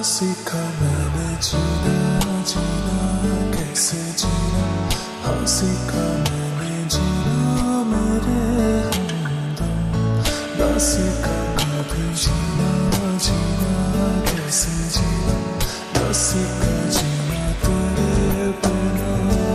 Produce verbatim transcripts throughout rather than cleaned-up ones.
सीखा मैंने जीना जीना कैसे जीना, हाँ सीखा मैंने जीना मेरे हमदम, ना सीखा कभी जीना जीना कैसे जीना, ना सीखा जीना तेरे बिना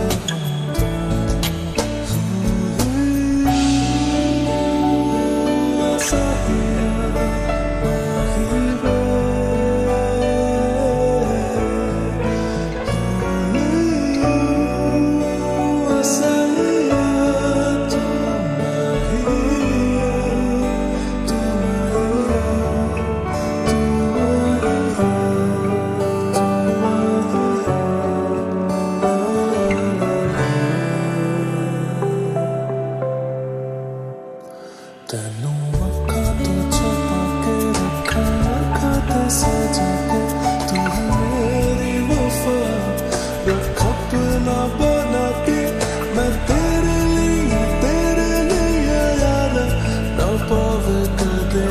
तेनू अखा तो छुपा के रखा अखा ते सजा के, तू है मेरी वफा रख अपना बना के, मैं तेरे लिए तेरे लिए यार ना पावे कदे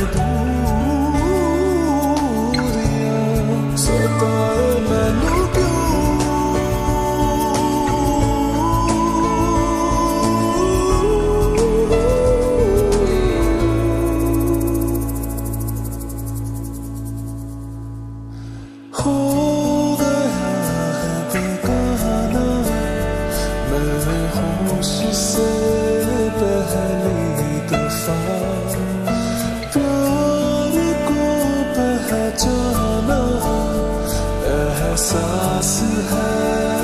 दूरियां, सताए मैनू क्यों हो गया है बेगाना मेरे होश से पहली दफा, प्यार को पहचाना एहसास है।